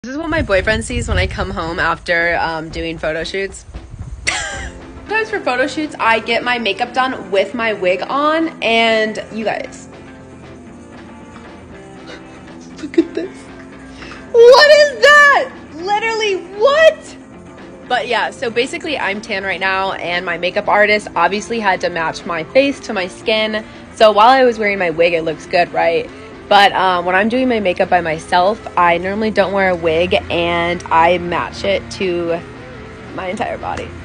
This is what my boyfriend sees when I come home after doing photo shoots. Sometimes for photo shoots, I get my makeup done with my wig on, and you guys, look at this. What is that? Literally, what? But yeah, so basically I'm tan right now, and my makeup artist obviously had to match my face to my skin. So while I was wearing my wig, it looks good, right? But when I'm doing my makeup by myself, I normally don't wear a wig, and I match it to my entire body.